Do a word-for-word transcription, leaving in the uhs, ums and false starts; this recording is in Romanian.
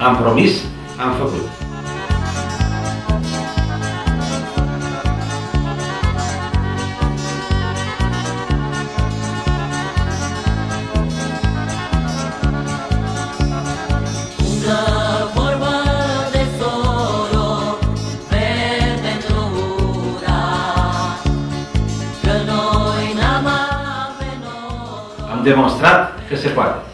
Am promis, am făcut. Am demonstrat că se poate.